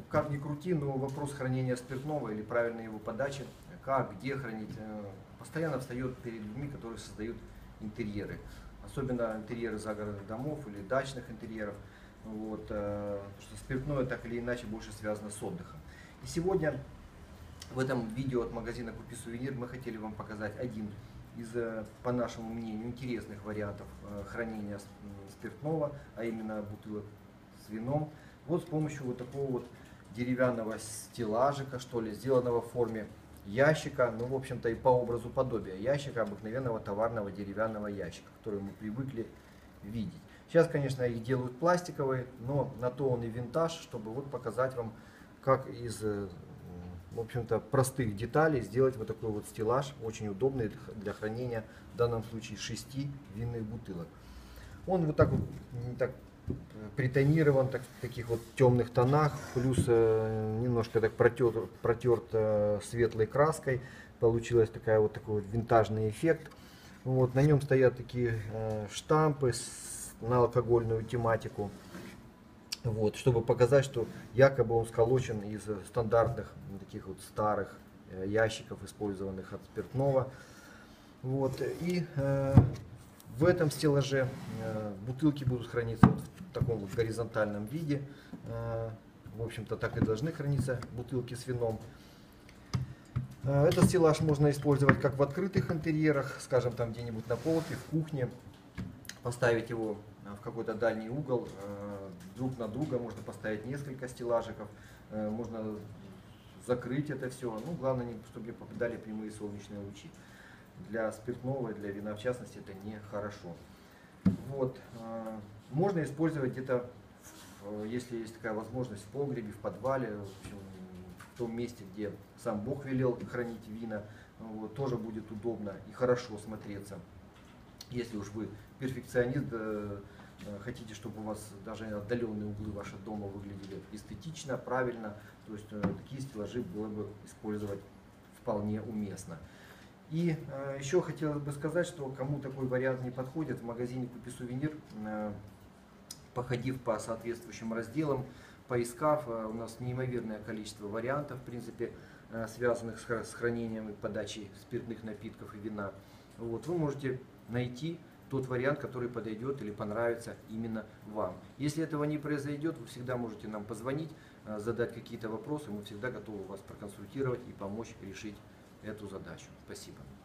как ни крути, но вопрос хранения спиртного или правильной его подачи, как, где хранить, постоянно встает перед людьми, которые создают интерьеры. Особенно интерьеры загородных домов или дачных интерьеров. Вот, что спиртное так или иначе больше связано с отдыхом. И сегодня в этом видео от магазина «Купи сувенир» мы хотели вам показать один из, по нашему мнению, интересных вариантов хранения спиртного, а именно бутылок с вином. Вот с помощью вот такого вот деревянного стеллажика, что ли, сделанного в форме ящика, ну, в общем-то, и по образу подобия ящика, обыкновенного товарного деревянного ящика, который мы привыкли видеть. Сейчас, конечно, их делают пластиковые, но на то он и винтаж, чтобы вот показать вам, как из, в общем-то, простых деталей сделать вот такой вот стеллаж, очень удобный для хранения, в данном случае, 6 винных бутылок. Он вот так вот так притонирован, так, в таких вот темных тонах, плюс немножко так протерт светлой краской. Получилась такой вот винтажный эффект. Вот, на нем стоят такие штампы на алкогольную тематику. Вот, чтобы показать, что якобы он сколочен из стандартных таких вот старых ящиков, использованных от спиртного. Вот, и в этом стеллаже бутылки будут храниться в таком вот горизонтальном виде. В общем-то, так и должны храниться бутылки с вином. Этот стеллаж можно использовать как в открытых интерьерах, скажем, там где-нибудь на полке, в кухне. Поставить его в какой-то дальний угол, друг на друга, можно поставить несколько стеллажиков, можно закрыть это все. Ну, главное, чтобы не попадали прямые солнечные лучи. Для спиртного и для вина, в частности, это нехорошо. Вот. Можно использовать где-то, если есть такая возможность, в погребе, в подвале, в общем, в том месте, где сам Бог велел хранить вина. Вот, тоже будет удобно и хорошо смотреться. Если уж вы перфекционист, хотите, чтобы у вас даже отдаленные углы вашего дома выглядели эстетично, правильно, то есть такие стеллажи было бы использовать вполне уместно. И еще хотелось бы сказать, что кому такой вариант не подходит, в магазине «Купи сувенир», походив по соответствующим разделам, поискав, у нас неимоверное количество вариантов, в принципе, связанных с хранением и подачей спиртных напитков и вина. Вот, вы можете найти тот вариант, который подойдет или понравится именно вам. Если этого не произойдет, вы всегда можете нам позвонить, задать какие-то вопросы, мы всегда готовы вас проконсультировать и помочь решить эту задачу. Спасибо.